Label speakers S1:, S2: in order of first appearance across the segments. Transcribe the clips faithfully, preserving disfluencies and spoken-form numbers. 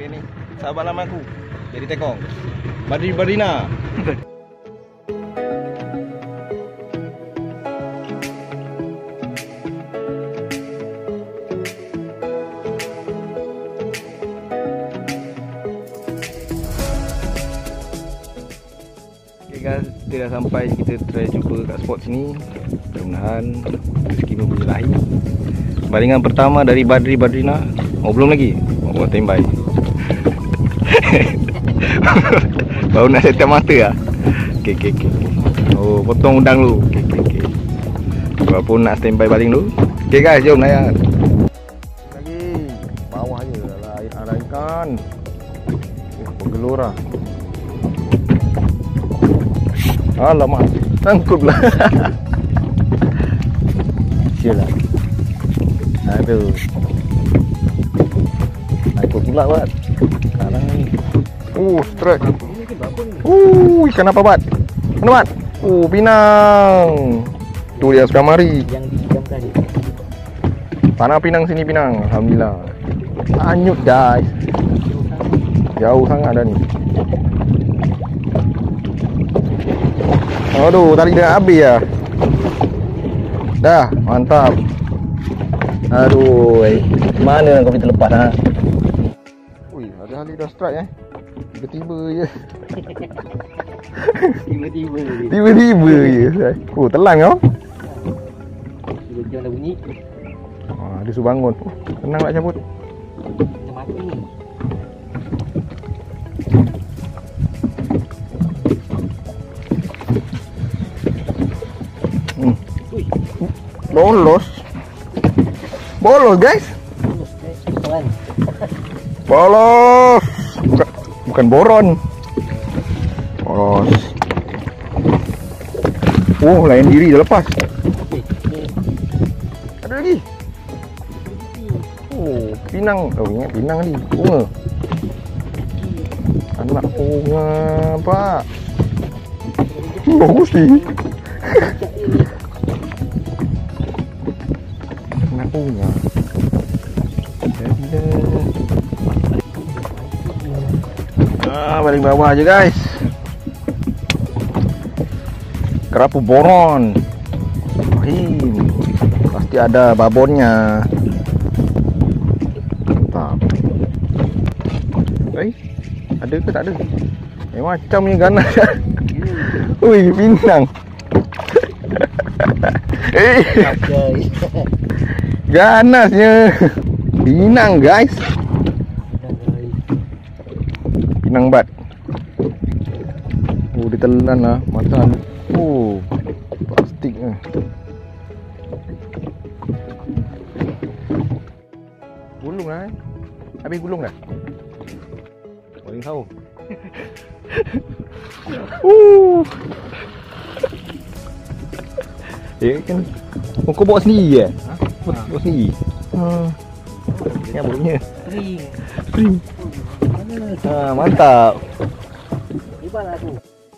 S1: Okay ni, sahabat lama aku jadi tekong Badri Badrina. Okay guys, kita dah sampai. Kita try jumpa kat spot sini. Mudah-mudahan rezeki memberkahi. Baringan pertama dari Badri Badrina. Oh belum lagi. Oh standby. Baru nak set mata lah. Okay, okay, okay. Oh potong udang dulu. Okay, okay, okay. Walaupun nak standby baling dulu. Okay guys, jom layar. Lagi bawah je adalah air arah ikan. Oh, bergelora. Alamak, sangkut pula. Sialah. Aduh. Naik pula buat. Sekarang ni. Oh, strike. Uh, ikan apa buat? Mana buat? Oh, pinang. Tu dia sudah mari.
S2: Yang diikan tadi.
S1: Mana pinang sini pinang? Alhamdulillah. Anyut guys. Jauh sangat dah ni. Aduh, tarik dengan habis ya. Dah, mantap. Aduh, eh. Mana kau kita lepas ha? Ui, ada hali dah strike eh. Tiba-tiba je.
S2: Tiba-tiba je.
S1: Tiba-tiba je. Oh, telan kau.
S2: Tiba jam dah bunyi.
S1: Ah, dia suruh bangun. Oh, tenang nak cabut.
S2: Kita mati ni.
S1: Hmm. Bolos. Bolos guys.
S2: Betulan.
S1: Bolos. Bukan, bukan boron. Bolos. Oh, lain diri dah lepas. Ada lagi. Oh, pinang. Oh, ingat pinang ni. Bunga. Anak bunga, Pak. Bagus ni. Anak bunga. Jadi dah. Ah, balik bawah aja guys. Kerapu boron. Him. Pasti ada babonnya. Mantap. Eh, ada ke tak ada? Eh, macam ni ganas. Ui, pinang. Eh, ganasnya. Pinang guys. Pinang bat. Oh, ditelan lah. Mata. Oh, plastik ni. Gulung lah eh. Habis gulung dah. Paling tahu. Uh. Eh kan. Oh, kau bawa sendiri ke? Ha? Bawa sendiri. Hmm. Ni apa punya?
S2: Kering.
S1: Kering. Ha, mantap.
S2: Ibarat aku.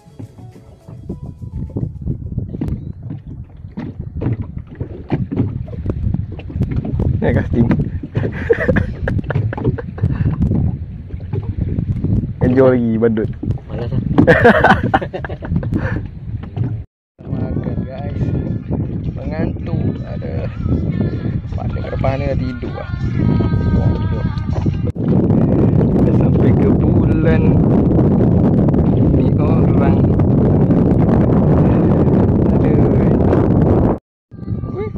S1: Ni kastim. Enjoy lagi badut.
S2: Malas ah.
S1: Makan guys. Mengantuk. Ada pada ke depan ni dah tidur lah. Dah sampai ke bulan. Ini orang. Aduh. Wih.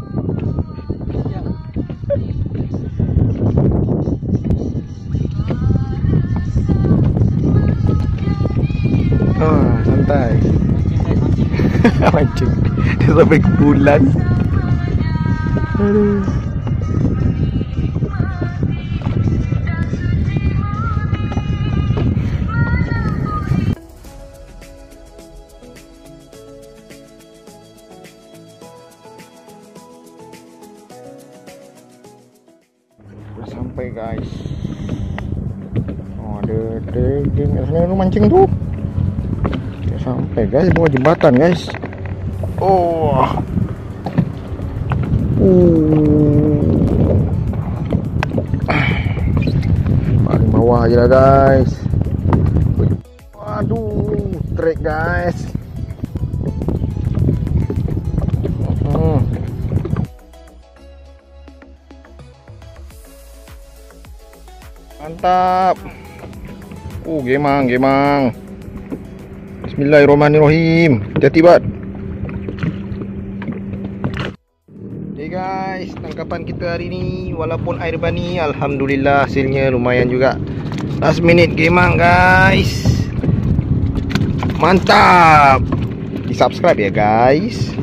S1: Oh, santai. Mancing. Dia sampai ke bulan. Aduh. Dah sampai guys. Oh, ada ada game kat sana tu mancing tu. Dah sampai guys, bawah jembatan guys. Oh. Uh. Paling bawah bawah aja lah guys. Waduh, trek guys. Hmm. Mantap. Uh, gemang, gemang. Bismillahirrahmanirrahim. Hati-hati bat. Oke guys, tangkapan kita hari ini walaupun air bani, alhamdulillah hasilnya lumayan juga. Last minute gemang guys. Mantap. Di subscribe ya guys.